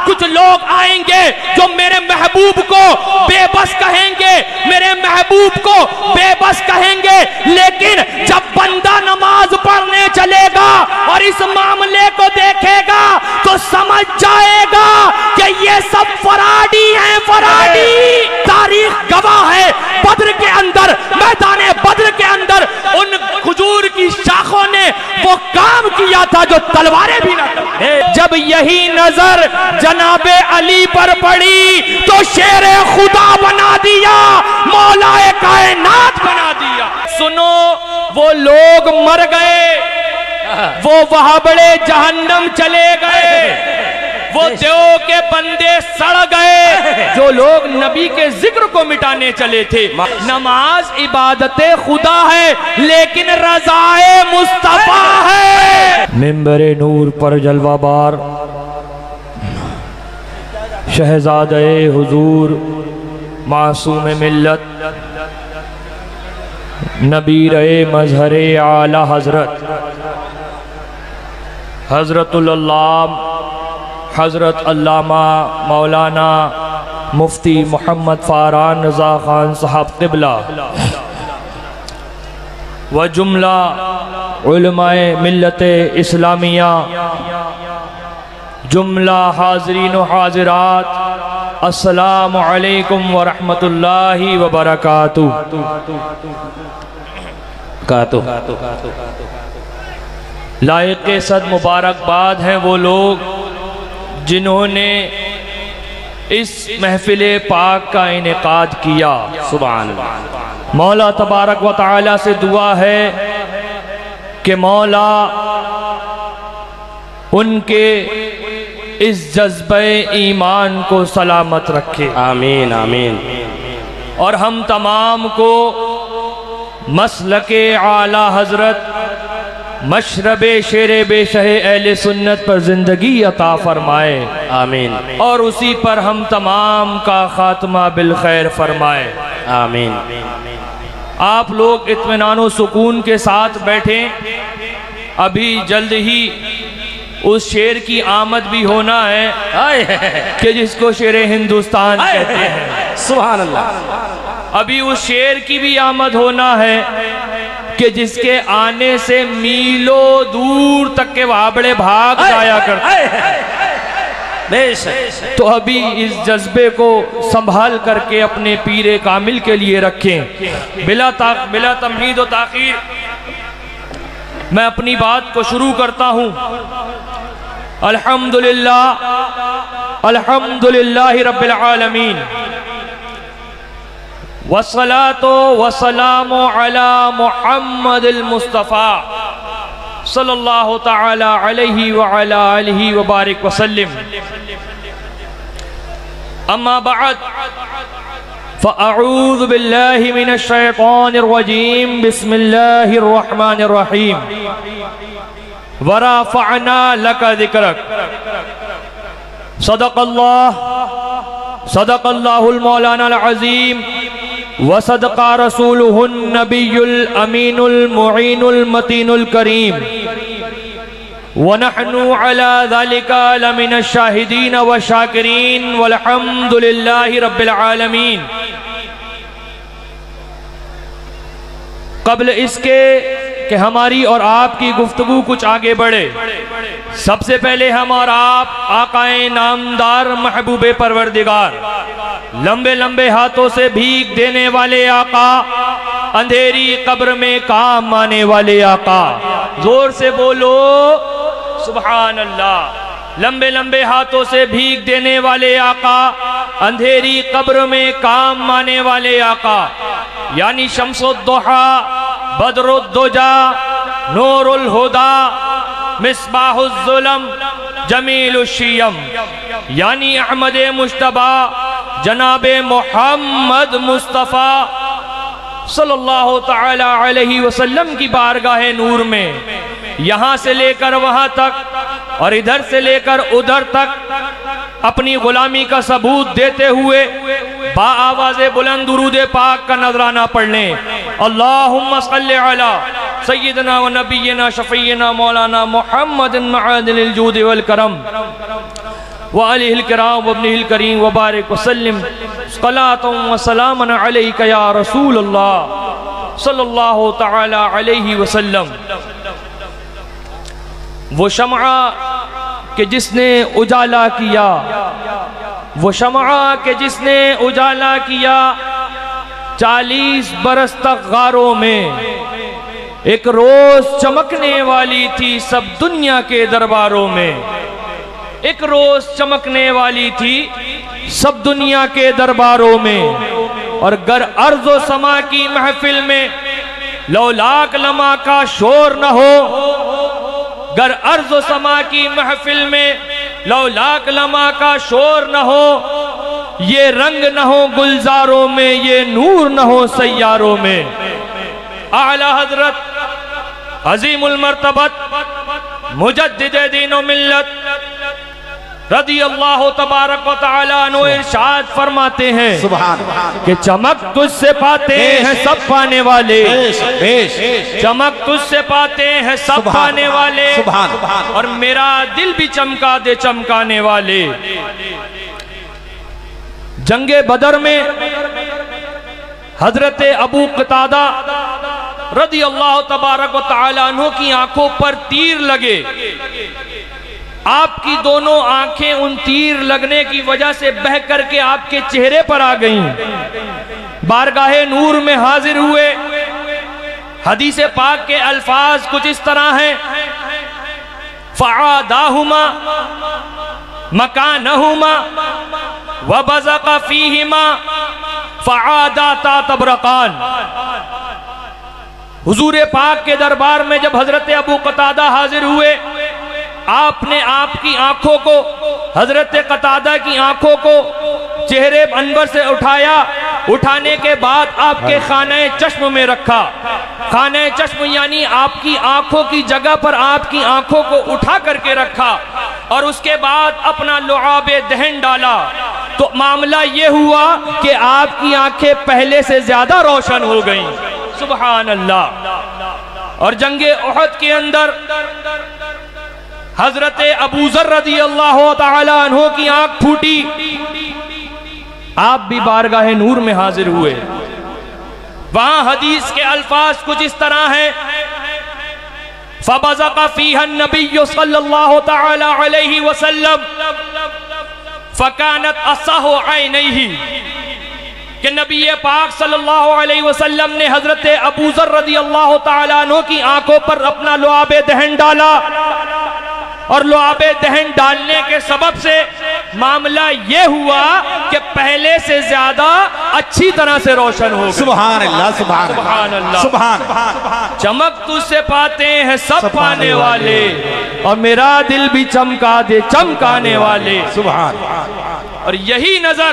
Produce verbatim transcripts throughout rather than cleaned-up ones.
کچھ لوگ آئیں گے جو میرے محبوب کو بے بس کہیں گے، میرے محبوب کو بے بس کہیں گے، لیکن جب بندہ نماز پڑھنے چلے گا اور اس معاملے کو دیکھے گا تو سمجھ جائے گا کہ یہ سب فراڈی ہیں، فراڈی۔ تاریخ گواہ ہے، بدر کے اندر، میدان بدر کے اندر ان کھجور کی شاخوں نے وہ کام کیا تھا جو تلواریں بھی نہ کرتے۔ جب یہی نظر جناب علی پر پڑی تو شیر خدا بنا دیا، مولا کائنات بنا دیا۔ سنو، وہ لوگ مر گئے، وہ وہاں بڑے جہنم چلے گئے، وہ دیو کے بندے سڑ گئے جو لوگ نبی کے ذکر کو مٹانے چلے تھے۔ نماز عبادت خدا ہے لیکن رضائے مصطفیٰ ہے۔ منبر نور پر جلوہ بار شہزادہ حضور معصوم ملت نبیر مظہر اعلی حضرت حضرت اللہ حضرت علامہ مولانا مفتی محمد فاران رضا خان صاحب قبلہ و جملہ علماء ملت اسلامیہ، جملہ حاضرین و حاضرات، السلام علیکم ورحمت اللہ وبرکاتہ۔ لائق صد مبارکباد ہیں وہ لوگ جنہوں نے اس محفل پاک کا انعقاد کیا۔ سبحان اللہ۔ مولا تبارک و تعالی سے دعا ہے کہ مولا ان کے اس جذبہ ایمان کو سلامت رکھے، آمین آمین، اور ہم تمام کو مسلک اعلی حضرت مشرب شیر بے شہ اہل سنت پر زندگی عطا فرمائے، آمین، اور اسی پر ہم تمام کا خاتمہ بالخیر فرمائے، آمین۔ آپ لوگ اطمینان و سکون کے ساتھ بیٹھیں، ابھی جلد ہی اس شیر کی آمد بھی ہونا ہے کہ جس کو شیر ہندوستان کہتے ہیں۔ سبحان اللہ۔ ابھی اس شیر کی بھی آمد ہونا ہے کہ جس کے آنے سے میلوں دور تک کے وابڑے بھاگ جایا کرتے ہیں۔ تو ابھی اس جذبے کو سنبھال کر کے اپنے پیر کامل کے لیے رکھیں، بلا بلا تمہید و تاخیر میں اپنی بات کو شروع کرتا ہوں۔ الحمدللہ الحمدللہ رب العالمین، والصلاة والسلام على محمد المصطفیٰ صلی اللہ تعالی علیہ وعلی آلہ وبارک وسلم۔ اما بعد فاعوذ باللہ من الشیطان الرجیم، بسم اللہ الرحمن الرحیم۔ ورافعنا لک ذکرک، صدق اللہ صدق اللہ المولانا العظیم، وصدق رسولہ النبی الامین المعین المتین الکریم، ونحن على ذلك لمن الشاہدین والشاکرین، والحمد للہ رب العالمین۔ قبل اس کے کہ ہماری اور آپ کی گفتگو کچھ آگے بڑھے، سب سے پہلے ہم اور آپ آقائے نامدار محبوب پروردگار، لمبے لمبے ہاتھوں سے بھیگ دینے والے آقا، اندھیری قبر میں کام آنے والے آقا، زور سے بولو سبحان اللہ۔ لمبے لمبے ہاتھوں سے بھیگ دینے والے آقا، اندھیری قبر میں کام آنے والے آقا، یعنی شمس الضحیٰ، بدر الدجا، نور الہدا، مصباح الظلم، جمیل الشیم، یعنی احمد مجتبی جناب محمد مصطفیٰ صلی اللہ تعالی علیہ وسلم کی بارگاہ نور میں یہاں سے لے کر وہاں تک اور ادھر سے لے کر ادھر تک اپنی غلامی کا ثبوت دیتے ہوئے با آواز بلند درود پاک کا نذرانہ پڑھ لیں۔ اللہم صلی علی سیدنا و نبینا شفینا مولانا محمد معادن الجود والکرم وآلہ الکرام وابنہ الکریم وبارک وسلم صلاة و سلاما علیک یا رسول اللہ صلی اللہ تعالی علیہ وسلم۔ وہ شمعہ کہ جس نے اجالا کیا، وہ شمعہ کہ جس نے اجالا کیا چالیس برس تک غاروں میں، ایک روز چمکنے والی تھی سب دنیا کے درباروں میں، ایک روز چمکنے والی تھی سب دنیا کے درباروں میں، اور گر ارض و سما کی محفل میں لولاک لمحہ کا شور نہ ہو، گر ارض و سما کی محفل میں لولاک لمحہ کا شور نہ ہو، یہ رنگ نہ ہو گلزاروں میں، یہ نور نہ ہو سیاروں میں۔ اعلیٰ حضرت عظیم المرتبت مجدد دین و ملت رضی اللہ تبارک و تعالیٰ عنہ ارشاد فرماتے ہیں کہ چمک تجھ سے پاتے ہیں سب پانے والے، چمک تجھ سے پاتے ہیں سب پانے والے، اور میرا دل بھی چمکا دے چمکانے والے۔ جنگ بدر میں حضرت ابو قتادہ رضی اللہ تبارک و تعالیٰ عنہ کی آنکھوں پر تیر لگے، آپ کی دونوں آنکھیں ان تیر لگنے کی وجہ سے بہہ کر کے آپ کے چہرے پر آ گئیں، بارگاہ نور میں حاضر ہوئے۔ حدیث پاک کے الفاظ کچھ اس طرح ہیں، فَعَادَاهُمَا مَكَانَهُمَا وَبَزَقَ فِيهِمَا فَعَادَاتَ تَبْرَقَانِ۔ حضور پاک کے دربار میں جب حضرت ابو قتادہ حاضر ہوئے، آپ نے آپ کی آنکھوں کو، حضرت قتادہ کی آنکھوں کو چہرے انور سے اٹھایا، اٹھانے کے بعد آپ کے خانہ چشم میں رکھا۔ خانہ چشم یعنی آپ کی آنکھوں کی جگہ پر آپ کی آنکھوں کو اٹھا کر کے رکھا، اور اس کے بعد اپنا لعاب دہن ڈالا، تو معاملہ یہ ہوا کہ آپ کی آنکھیں پہلے سے زیادہ روشن ہو گئیں۔ سبحان اللہ۔ اور جنگ احد کے اندر حضرت ابو ذر رضی اللہ تعالی عنہ کی آنکھ پھوٹی، آپ بھی بارگاہ نور میں حاضر ہوئے۔ وہاں حدیث کے الفاظ کچھ اس طرح ہیں، فَبَزَقَ فِيهَا النَّبِيُّ صلی اللہ تعالی علیہ وسلم فَكَانَتْ أَصَّحُ عَيْنَيْهِ، کہ نبی پاک صلی اللہ علیہ وسلم نے حضرت ابو ذر رضی اللہ تعالیٰ عنہ کی آنکھوں پر اپنا لعاب دہن ڈالا، اور لعاب دہن ڈالنے کے سبب سے معاملہ یہ ہوا کہ پہلے سے زیادہ اچھی طرح سے روشن ہو گئے۔ سبحان اللہ، سبحان اللہ، سبحان اللہ۔ چمک تجھ سے پاتے ہیں سب پانے والے، اور میرا دل بھی چمکا دے چمکانے والے۔ سبحان۔ اور یہی نظر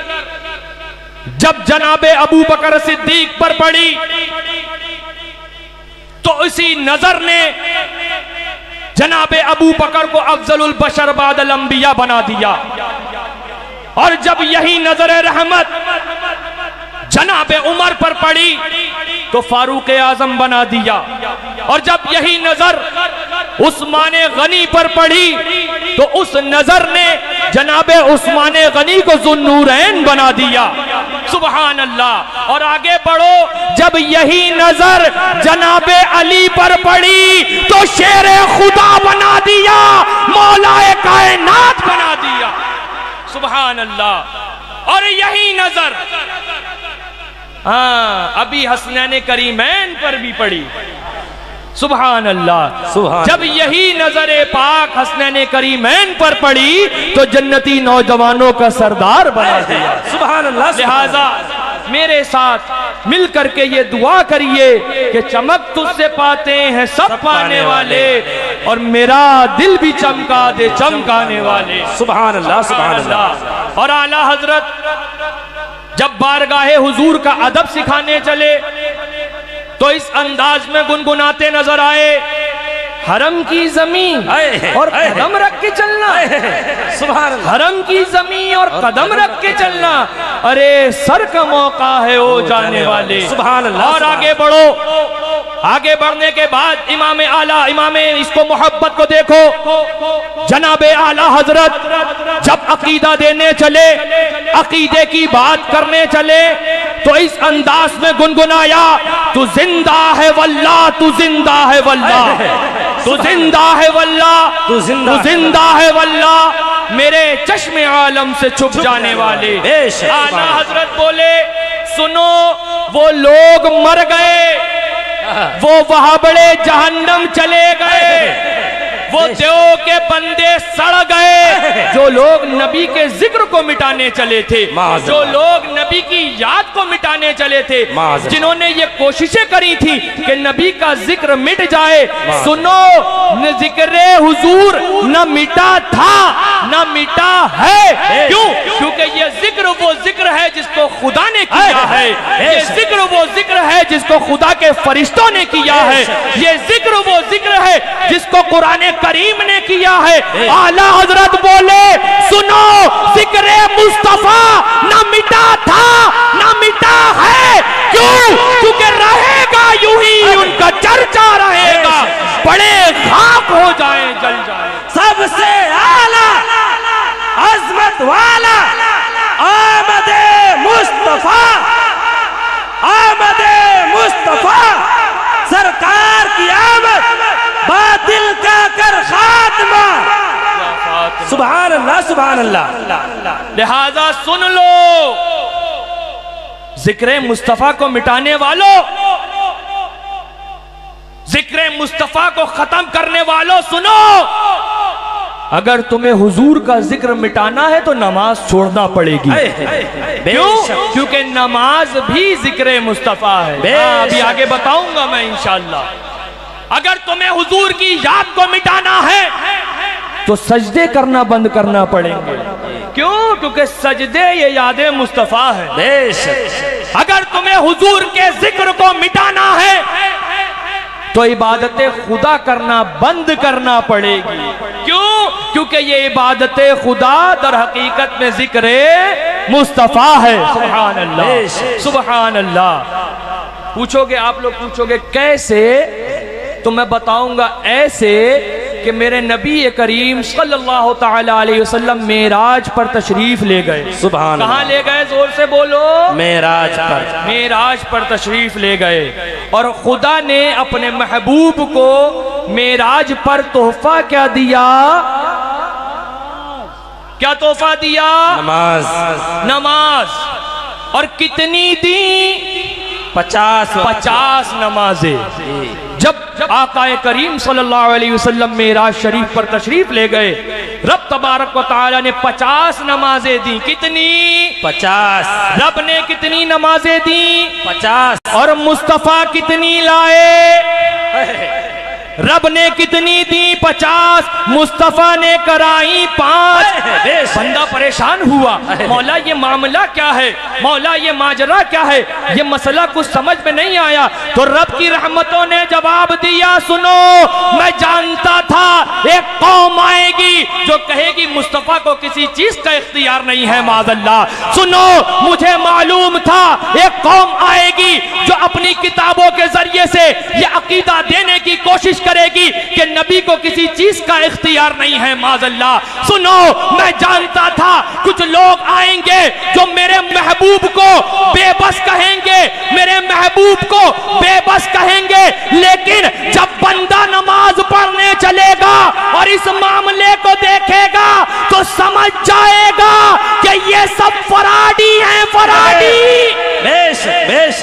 جب جناب ابو بکر صدیق پر پڑی تو اسی نظر نے جناب ابو بکر کو افضل البشر بعد الانبیاء بنا دیا، اور جب یہی نظر رحمت جناب عمر پر پڑی تو فاروق اعظم بنا دیا، اور جب یہی نظر عثمان غنی پر پڑی تو اس نظر نے جناب عثمان غنی کو ذو النورین بنا دیا۔ سبحان اللہ۔ اور آگے بڑھو، جب یہی نظر جناب علی پر پڑی تو شیر خدا بنا دیا، مولا کائنات بنا دیا۔ سبحان اللہ۔ اور یہی نظر ہاں ابھی حسنین کریمین پر بھی پڑی۔ سبحان اللہ۔ جب یہی نظر پاک حسنین کریمین پر پڑی تو جنتی نوجوانوں کا سردار بنا دیا۔ سبحان اللہ۔ لہٰذا میرے ساتھ مل کر کے یہ دعا کریے کہ چمک تجھ سے پاتے ہیں سب پانے والے، اور میرا دل بھی چمکا دے چمکانے والے۔ سبحان اللہ، سبحان اللہ۔ اور اعلیٰ حضرت جب بارگاہ حضور کا ادب سکھانے چلے تو اس انداز میں گنگناتے نظر آئے، حرم کی زمین اور قدم رکھ کے چلنا، سبحان اللہ، حرم کی زمین اور قدم رکھ کے چلنا، ارے سر کا موقع ہے او جانے والے۔ سبحان اللہ۔ اور آگے بڑھو، آگے بڑھنے کے بعد امام اعلیٰ، امام اس کو محبت کو دیکھو، جناب اعلیٰ حضرت جب عقیدہ دینے چلے، عقیدے کی بات کرنے چلے تو اس انداز میں گنگنایا، تو زندہ ہے واللہ، تو زندہ ہے واللہ، تو زندہ ہے واللہ، تو زندہ ہے واللہ، میرے چشم عالم سے چھپ جانے والے۔ اعلیٰ حضرت بولے سنو، وہ لوگ مر گئے، وہ وہاں بڑے جہنم چلے گئے، وہ دیو کے بندے سڑ گئے جو لوگ نبی کے ذکر کو مٹانے چلے تھے، جو لوگ نبی کی یاد کو مٹانے چلے تھے، جنہوں نے یہ کوششیں کری تھی کہ نبی کا ذکر مٹ جائے۔ سنو، ذکر حضور نہ مٹا تھا نہ مٹا ہے، کیوں؟ کیونکہ یہ ذکر وہ ذکر ہے جس کو خدا نے کیا ہے، یہ ذکر وہ ذکر ہے جس کو خدا کے فرشتوں نے کیا ہے، یہ ذکر وہ ذکر ہے جس کو قرآن کریم نے کیا ہے۔ اعلیٰ حضرت بولے سنو، ذکر مصطفیٰ نہ مٹا تھا نہ مٹا ہے، کیوں؟ کیونکہ رہے گا یوں ہی، ان کا چرچا رہے گا، بڑے خاک ہو جائیں جل جائیں۔ سب سے اعلیٰ عظمت والا آمد مصطفیٰ، آمد مصطفیٰ، سرکار کی آمد باطل کا کر خاتمہ۔ سبحان اللہ، سبحان اللہ۔ لہذا سن لو، ذکر مصطفیٰ کو مٹانے والوں، ذکر مصطفیٰ کو ختم کرنے والوں، سنو، اگر تمہیں حضور کا ذکر مٹانا ہے تو نماز چھوڑنا پڑے گی۔ کیوں؟ کیونکہ نماز بھی ذکر مصطفیٰ ہے۔ ابھی آگے بتاؤں گا میں انشاءاللہ۔ اگر تمہیں حضور کی یاد کو مٹانا ہے تو سجدے کرنا بند کرنا پڑیں گے۔ کیوں؟ کیونکہ سجدے یہ یاد مصطفیٰ ہے۔ اگر تمہیں حضور کے ذکر کو مٹانا ہے تو عبادت خدا کرنا بند کرنا پڑے گی۔ کیوں؟ کیونکہ یہ عبادت خدا در حقیقت میں ذکر مصطفیٰ ہے۔ سبحان اللہ، سبحان اللہ۔ پوچھو گے، آپ لوگ پوچھو گے کیسے؟ تو میں بتاؤں گا ایسے کہ میرے نبی کریم صلی اللہ تعالی علیہ وسلم معراج پر تشریف لے گئے۔ سبحان اللہ۔ کہاں لے گئے؟ زور سے بولو۔ معراج پر، معراج پر تشریف لے گئے، اور خدا نے اپنے محبوب کو معراج پر تحفہ کیا دیا؟ کیا تحفہ دیا؟ نماز۔ نماز۔ اور کتنی دی؟ پچاس پچاس نمازیں۔ جب آقا کریم صلی اللہ علیہ وسلم معراج شریف پر تشریف لے گئے، رب تبارک و تعالی نے پچاس نمازیں دی۔ کتنی؟ پچاس۔ رب نے کتنی نمازیں دی؟ پچاس۔ اور مصطفیٰ کتنی لائے؟ رب نے کتنی دی؟ پچاس۔ مصطفیٰ نے کرائی پانچ۔ بندہ پریشان ہوا، مولا یہ معاملہ کیا ہے؟ مولا یہ ماجرا کیا ہے؟ یہ مسئلہ کچھ سمجھ میں نہیں آیا۔ تو رب کی رحمتوں نے جواب دیا، سنو، میں جانتا تھا ایک قوم آئے گی جو کہے گی مصطفیٰ کو کسی چیز کا اختیار نہیں ہے، معاذ اللہ۔ سنو، مجھے معلوم تھا ایک قوم آئے گی جو اپنی کتابوں کے ذریعے سے یہ عقیدہ دینے کی کوشش کرے گی کہ نبی کو کسی چیز کا اختیار نہیں ہے، معاذ اللہ۔ سنو، میں جانتا تھا کچھ لوگ آئیں گے جو میرے محبوب کو بے بس کہیں گے، میرے محبوب کو بے بس کہیں گے، لیکن جب بندہ نماز پڑھنے چلے گا اور اس معاملے کو دیکھے گا تو سمجھ جائے گا کہ یہ سب فراڈی ہیں، فراڈی۔ بیش بیش۔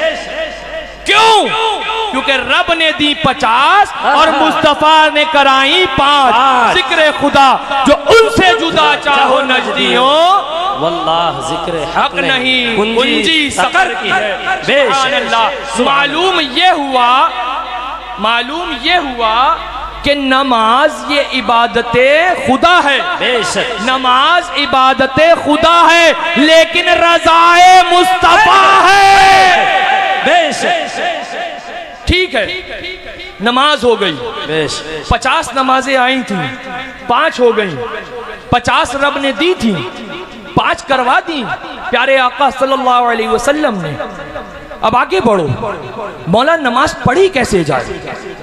کیوں؟ کیونکہ رب نے دی پچاس اور مصطفیٰ نے کرائی پانچ۔ ذکر خدا جو ان سے جدا چاہو نجدیوں، واللہ ذکر حق نہیں کنجی سقر کی ہے۔ سبحان اللہ۔ معلوم یہ ہوا، معلوم یہ ہوا کہ نماز یہ عبادت خدا ہے۔ بے شک نماز عبادت خدا ہے، لیکن رضائے مصطفیٰ ہے۔ بے شک ٹھیک ہے، نماز ہو گئی، بے شک پچاس نمازیں آئی تھیں، پانچ ہو گئیں، پچاس رب نے دی تھی، پانچ کروا دی پیارے آقا صلی اللہ علیہ وسلم نے۔ اب آگے بڑھو، مولا نماز پڑھی کیسے جائے،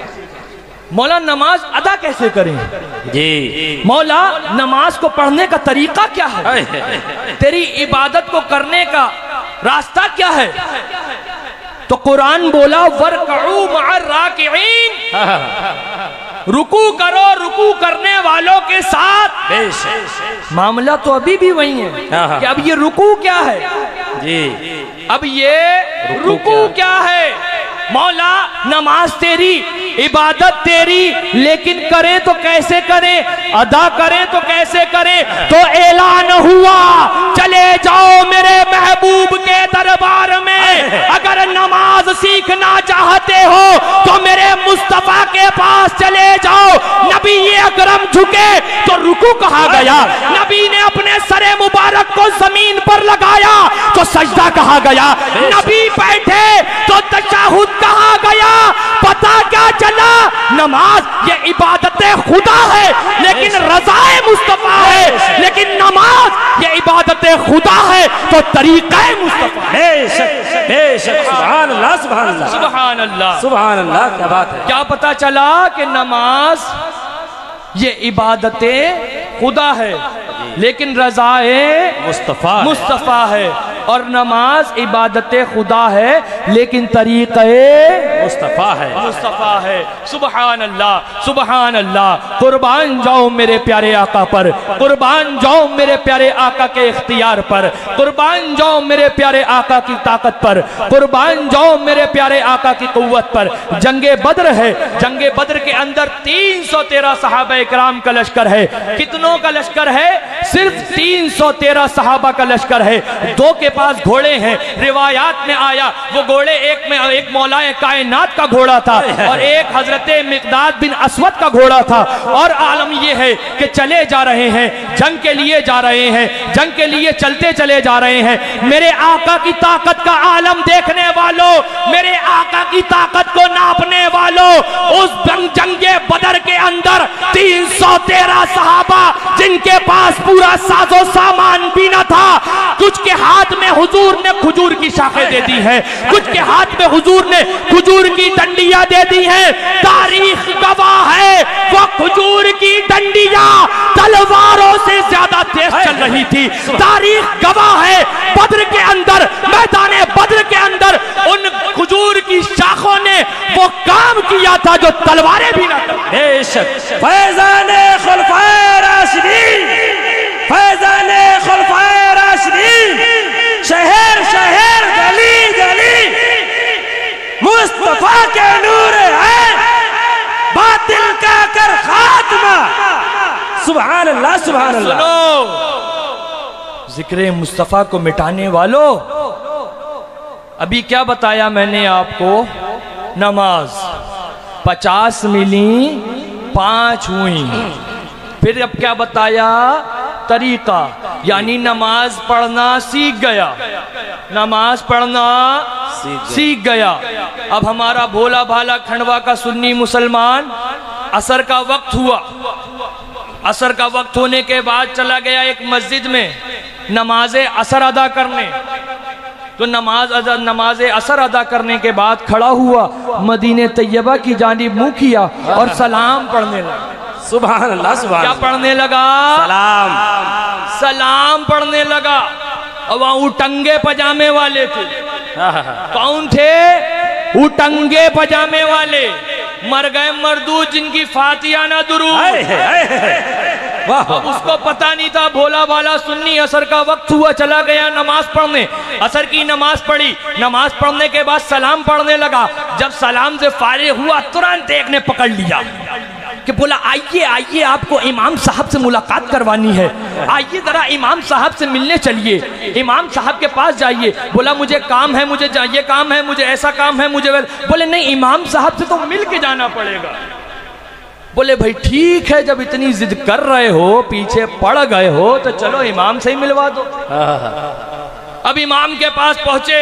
مولا نماز ادا کیسے کریں، جی مولا نماز کو پڑھنے کا طریقہ کیا ہے، تیری عبادت کو کرنے کا راستہ کیا ہے؟ تو قرآن بولا وَارْكَعُوا مَعَ الرَّاكِعِينَ، رکوع کرو رکوع کرنے والوں کے ساتھ۔ معاملہ تو ابھی بھی وہی ہے کہ اب یہ رکوع کیا ہے، جی اب یہ رکوع کیا ہے؟ مولا نماز تیری، عبادت تیری، لیکن کریں تو کیسے کریں، ادا کریں تو کیسے کریں؟ تو اعلان ہوا چلے جاؤ میرے محبوب کے دربار میں، اگر نماز سیکھنا چاہتے ہو تو میرے مصطفیٰ کے پاس چلے جاؤ۔ نبی اکرم جھکے تو رکوع کہا گیا، نبی نے اپنے سر مبارک کو زمین پر لگایا تو سجدہ کہا گیا، نبی بیٹھے تو تشہد کہا گیا۔ پتہ کیا چلا؟ نماز یہ عبادت خدا ہے لیکن رضا مصطفیٰ ہے، لیکن نماز یہ عبادت خدا ہے تو طریقہ مصطفیٰ ہے۔ بے شک بے شک، سبحان اللہ سبحان اللہ سبحان اللہ سبحان اللہ، کیا بات ہے۔ کیا پتہ چلا کہ نماز یہ عبادت خدا ہے لیکن رضا مصطفیٰ مصطفیٰ ہے، اور نماز عبادت خدا ہے لیکن طریقہ مصطفیٰ ہے مصطفیٰ ہے۔ سبحان اللہ سبحان اللہ، قربان جاؤ میرے پیارے آقا پر، قربان جاؤ میرے پیارے آقا کے اختیار پر، قربان جاؤ میرے پیارے آقا کی طاقت پر، قربان جاؤ میرے پیارے آقا کی قوت پر۔ جنگ بدر ہے، جنگ بدر کے اندر تین سو تیرہ صحابہ اکرام کا لشکر ہے۔ کتنوں کا لشکر ہے؟ صرف تین سو تیرہ صحابہ کا لشکر ہے۔ دو کے پاس گھوڑے ہیں، روایات میں آیا وہ گھوڑے ایک میں ایک مولا کائنات کا گھوڑا تھا اور ایک حضرت مقداد بن اسود کا گھوڑا تھا، اور عالم یہ ہے کہ چلے جا رہے ہیں، جنگ کے لیے جا رہے ہیں، جنگ کے لیے چلتے چلے جا رہے ہیں۔ میرے آقا کی طاقت کا عالم دیکھنے والوں، میرے آقا کی طاقت کو ناپنے والوں، اس جنگ بدر کے اندر تین سو تیرہ صحابہ جن کے پاس پورا ساز و سامان بھی نہ تھا، کچھ کے ہاتھ میں حضور نے کھجور کی شاخیں دے دی ہیں، کچھ کے ہاتھ میں حضور نے کھجور کی ڈنڈیاں دے دی ہیں۔ تاریخ گواہ ہے وہ کھجور کی ڈنڈیاں تلواروں سے زیادہ تیز چل رہی تھی۔ تاریخ گواہ ہے بدر کے اندر، میدان بدر کے اندر ان کھجور کی شاخوں نے وہ کام کیا تھا جو تلواریں بھی نہ کریں۔ بے شک، فیضان خلفائے راشدین، فیضان خلفائے راشدین، شہر شہر گلی گلی مصطفیٰ کے نور ہے، باطل کا کر خاتمہ۔ سبحان اللہ سبحان اللہ۔ سنو ذکر مصطفیٰ کو مٹانے والوں، ابھی کیا بتایا میں نے آپ کو؟ نماز پچاس ملی پانچ ہوئی، پھر اب کیا بتایا؟ طریقہ، یعنی نماز پڑھنا سیکھ گیا، نماز پڑھنا سیکھ گیا۔ اب ہمارا بھولا بھالا کھنڈوا کا سنی مسلمان، عصر کا وقت ہوا، عصر کا وقت ہونے کے بعد چلا گیا ایک مسجد میں نماز عصر ادا کرنے، تو نماز نماز عصر ادا کرنے کے بعد کھڑا ہوا، مدینہ طیبہ کی جانب منہ کیا اور سلام پڑھنے لگا۔ سبحان اللہ سبحان کیا اللہ۔ پڑھنے لگا؟ سلام سلام پڑھنے لگا۔ اور وہاں اٹنگے پجامے والے تھے، کون تھے؟ اٹنگے پجامے والے، مر گئے مردود جن کی فاتحہ نہ درود۔ اب اس کو پتہ نہیں تھا، بھولا بھالا سنی، عصر کا وقت ہوا، چلا گیا نماز پڑھنے، عصر کی نماز پڑھی، نماز پڑھنے کے بعد سلام پڑھنے لگا۔ جب سلام سے فارغ ہوا ترنت ایک نے پکڑ لیا کہ بولا آئیے آئیے آپ کو امام صاحب سے ملاقات کروانی ہے، آئیے ذرا امام صاحب سے ملنے چلیے، امام صاحب کے پاس جائیے۔ بولا مجھے کام ہے، مجھے یہ کام ہے، مجھے ایسا کام ہے، مجھے بولے نہیں امام صاحب سے تو مل کے جانا پڑے گا۔ بولے بھائی ٹھیک ہے، جب اتنی ضد کر رہے ہو، پیچھے پڑ گئے ہو تو چلو امام سے ہی ملوا دو۔ اب امام کے پاس پہنچے،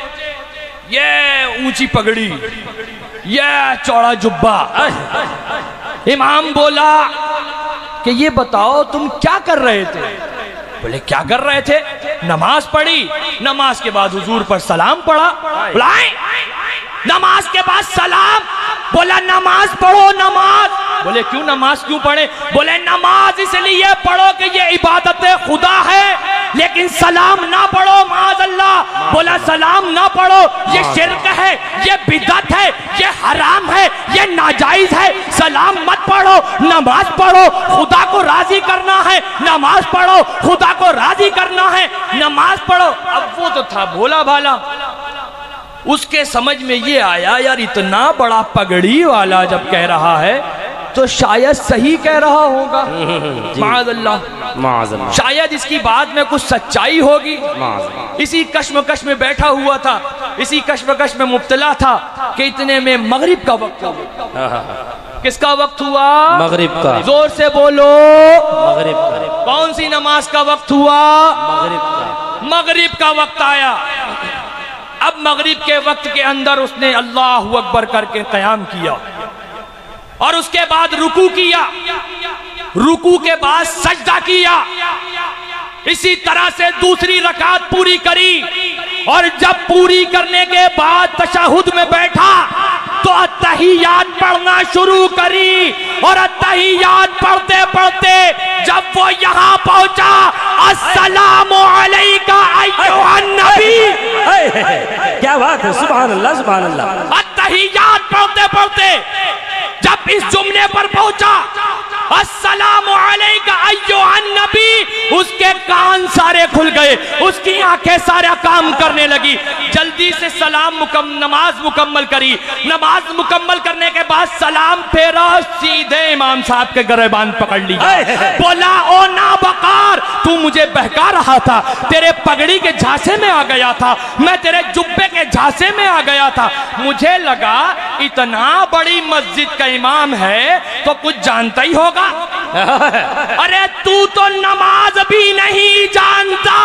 یہ اونچی پگڑی، یہ چوڑا جبہ۔ امام بولا کہ یہ بتاؤ تم کیا کر رہے تھے؟ بولے کیا کر رہے تھے؟ نماز پڑھی، نماز کے بعد حضور پر سلام پڑھا۔ بلائیں نماز کے بعد سلام، بولا نماز پڑھو نماز۔ بولے کیوں نماز کیوں پڑھے؟ بولے نماز اس لیے پڑھو کہ یہ عبادت خدا ہے، لیکن سلام نہ پڑھو معاذ اللہ۔ بولا سلام نہ پڑھو، یہ شرک ہے، یہ بدعت ہے، یہ حرام ہے، یہ ناجائز ہے، سلام مت پڑھو، نماز پڑھو، خدا کو راضی کرنا ہے، نماز پڑھو، خدا کو راضی کرنا ہے، نماز پڑھو۔ اب وہ تو تھا بھولا بھالا، اس کے سمجھ میں یہ آیا یار اتنا بڑا پگڑی والا جب کہہ رہا ہے تو شاید صحیح کہہ رہا ہوگا، معاذ اللہ، معاذ اللہ، شاید اس کی بات میں کچھ سچائی ہوگی۔ اسی کشمکش میں بیٹھا ہوا تھا، اسی کشمکش میں مبتلا تھا کہ اتنے میں مغرب کا وقت ہوا۔ کس کا وقت ہوا؟ مغرب کا۔ زور سے بولو، مغرب کا۔ کون سی نماز کا وقت ہوا؟ مغرب کا۔ مغرب کا وقت آیا۔ اب مغرب کے وقت کے اندر اس نے اللہ اکبر کر کے قیام کیا اور اس کے بعد رکوع کیا، رکوع کے بعد سجدہ کیا، اسی طرح سے دوسری رکعت پوری کری، اور جب پوری کرنے کے بعد تشہد میں بیٹھا تو التحیات پڑھنا شروع کری، اور التحیات پڑھتے پڑھتے جب وہ یہاں پہنچا السلام علیکہ ایھا النبی، کیا بات ہے، سبحان اللہ سبحان اللہ۔ التحیات پڑھتے پڑھتے جب اس جملے پر پہنچا السلام علیکہ ایھا النبی، اس کے کان سارے کھل گئے، اس کی آنکھیں سارا کام کرنے لگی، جلدی سے سلام مکمل نماز مکمل کری، نماز مکمل کرنے کے بعد سلام پھیرا، سیدھے امام صاحب کے گریبان پکڑ لی، بولا او نابکار، تو مجھے بہکا رہا تھا، تیرے پگڑی کے جھانسے میں آ گیا تھا، میں تیرے جبے کے جھانسے میں آ گیا تھا، مجھے لگا اتنا بڑی مسجد کا امام ہے تو کچھ جانتا ہی ہوگا، ارے تو تو نماز بھی نہیں جانتا،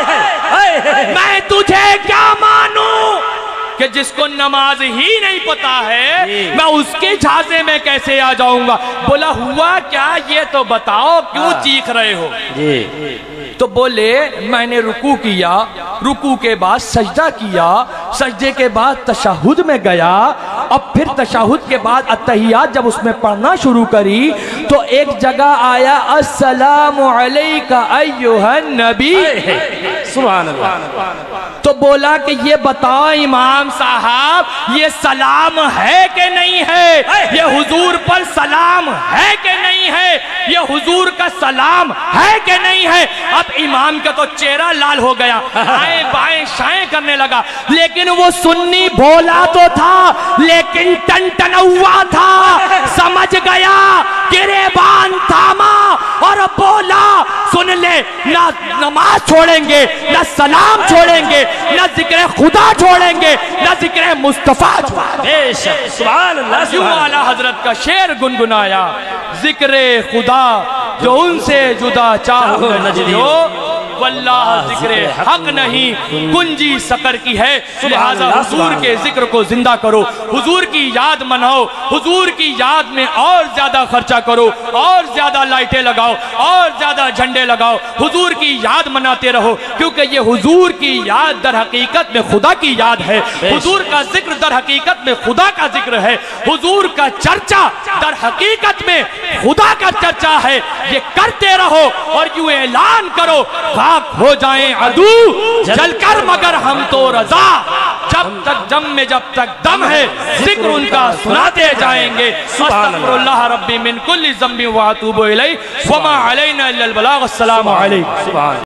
میں تجھے کیا مانوں کہ جس کو نماز ہی نہیں پتا ہے میں اس کے جھانسے میں کیسے آ جاؤں گا؟ بولا ہوا کیا یہ تو بتاؤ، کیوں چیخ رہے ہو؟ تو بولے میں نے رکوع کیا، رکوع کے بعد سجدہ کیا، سجدے کے بعد تشہد میں گیا، اب پھر تشہد کے بعد التحیات جب اس میں پڑھنا شروع کری تو ایک جگہ آیا السلام علیکہ ایھا النبی، سبحان اللہ۔ تو بولا کہ یہ بتاؤ امام صاحب یہ سلام ہے کہ نہیں ہے، یہ حضور پر سلام ہے کہ نہیں ہے، یہ حضور کا سلام ہے کہ نہیں ہے؟ اب امام کا تو چہرہ لال ہو گیا، آئیں بائیں شائیں کرنے لگا، لیکن وہ سنی بولا تو تھا لیکن ٹنٹنوا تھا، سمجھ گیا، گریبان تھاما اور بولا سن لے، نہ نماز چھوڑیں گے، نہ سلام چھوڑیں گے، نہ ذکر خدا چھوڑیں گے، نہ ذکر مصطفیٰ چھوڑیں گے۔ بے شک، سبحان اللہ یوں سبحان اعلیٰ حضرت کا شعر گنگنایا، ذکر خدا جو ان سے جدا چاہو نجلیو، واللہ ذکر حق نہیں کنجی سقر کی ہے، لہذا حضور کے ذکر کو زندہ کرو، حضور کی یاد مناؤ، حضور کی یاد میں اور زیادہ خرچہ کرو، اور زیادہ لائٹیں لگاؤ، اور زیادہ جھنڈے لگاؤ، حضور کی یاد مناتے رہو، کیونکہ یہ حضور کی یاد در حقیقت میں خدا کی یاد ہے، حضور کا ذکر در حقیقت میں خدا کا ذکر ہے، حضور کا چرچا در حقیقت میں خدا کا چرچا ہے، یہ کرتے رہو اور یوں اعلان کرو خاک ہو جائیں عدو جل کر مگر ہم تو رضا، جب تک جم میں جب تک دم ہے ذکر ان کا سناتے جائیں گے، استغفر اللہ ربی من کل ذنب واتوب الیہ وما علینا الا البلاغ، السلام علیکم۔